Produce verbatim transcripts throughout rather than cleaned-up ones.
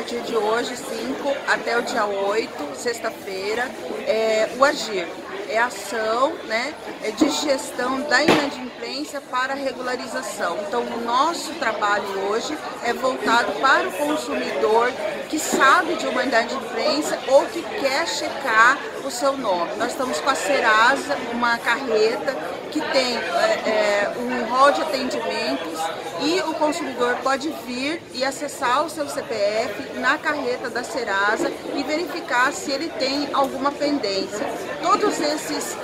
partir de hoje, cinco, até o dia oito, sexta-feira, é, o AGIR. É ação, né, de gestão da inadimplência para regularização. Então, o nosso trabalho hoje é voltado para o consumidor que sabe de uma inadimplência ou que quer checar o seu nome. Nós estamos com a Serasa, uma carreta que tem é, é, um rol de atendimentos e o consumidor pode vir e acessar o seu C P F na carreta da Serasa e verificar se ele tem alguma pendência. Todos esses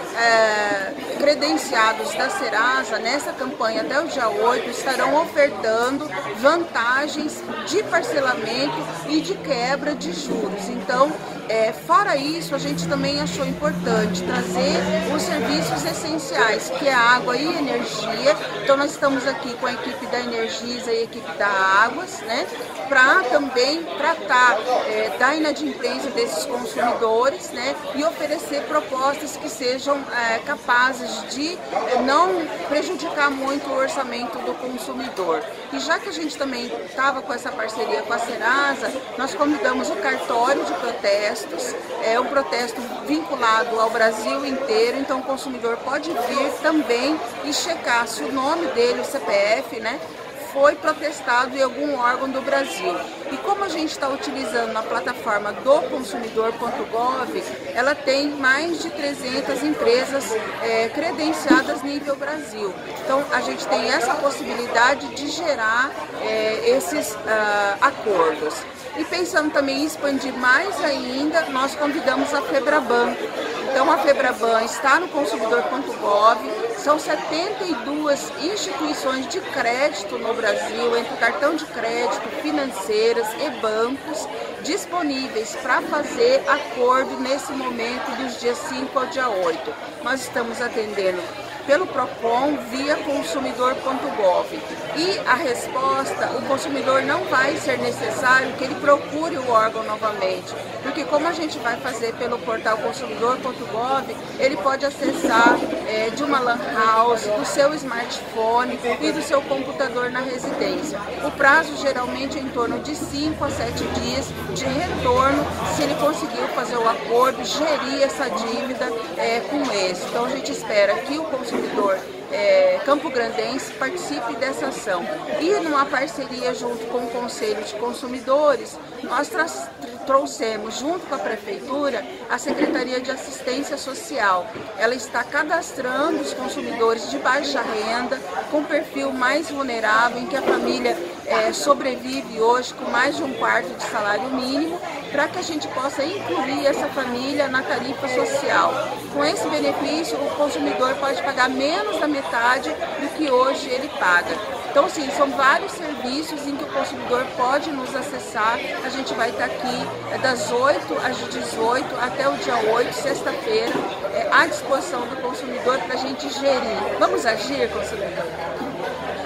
é, credenciados da Serasa, nessa campanha até o dia oito, estarão ofertando vantagens de parcelamento e de quebra de juros. Então, é, fora isso, a gente também achou importante trazer os serviços essenciais, que é água e energia. Então, nós estamos aqui com a equipe da Energisa e a equipe da Águas, né, para também tratar é, da inadimplência desses consumidores, né, e oferecer propostas que sejam é, capazes de é, não prejudicar muito o orçamento do consumidor. E já que a gente também estava com essa parceria com a Serasa, nós convidamos o cartório de protestos, é um protesto vinculado ao Brasil inteiro, então o consumidor pode vir também e checar se o nome dele, o C P F, né, foi protestado em algum órgão do Brasil. E como a gente está utilizando a plataforma do consumidor ponto gov, ela tem mais de trezentas empresas é, credenciadas nível Brasil. Então a gente tem essa possibilidade de gerar é, esses uh, acordos. E pensando também em expandir mais ainda, nós convidamos a Febraban. Então a Febraban está no consumidor ponto gov, são setenta e duas instituições de crédito no Brasil, entre cartão de crédito, financeiras e bancos, disponíveis para fazer acordo nesse momento dos dias cinco ao dia oito. Nós estamos atendendo pelo Procon via consumidor ponto gov. E a resposta, o consumidor não vai ser necessário que ele procure o órgão novamente, porque como a gente vai fazer pelo portal consumidor ponto gov, ele pode acessar é, de uma lan house, do seu smartphone e do seu computador na residência. O prazo geralmente é em torno de cinco a sete dias de retorno, se ele conseguiu fazer o acordo, gerir essa dívida é, com esse. Então a gente espera que o consumidor É, campograndense participe dessa ação. E numa parceria junto com o Conselho de Consumidores, nós trouxemos junto com a Prefeitura a Secretaria de Assistência Social. Ela está cadastrando os consumidores de baixa renda, com perfil mais vulnerável, em que a família é, sobrevive hoje com mais de um quarto de salário mínimo, para que a gente possa incluir essa família na tarifa social. Com esse benefício, o consumidor pode pagar menos da metade do que hoje ele paga. Então, sim, são vários serviços em que o consumidor pode nos acessar. A gente vai estar aqui das oito às dezoito até o dia oito, sexta-feira, é, à disposição do consumidor para a gente gerir. Vamos agir, consumidor?